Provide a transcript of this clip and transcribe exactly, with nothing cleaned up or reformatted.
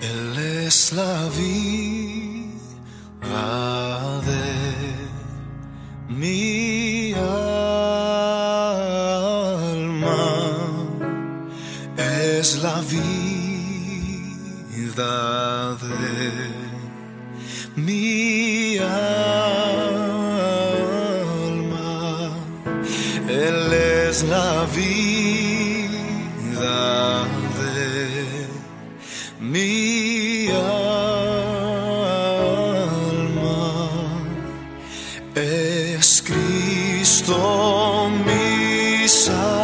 Él es la vida de mi alma, es la vida de mi alma, Él es la vida de mi alma, es Cristo mi Salvador.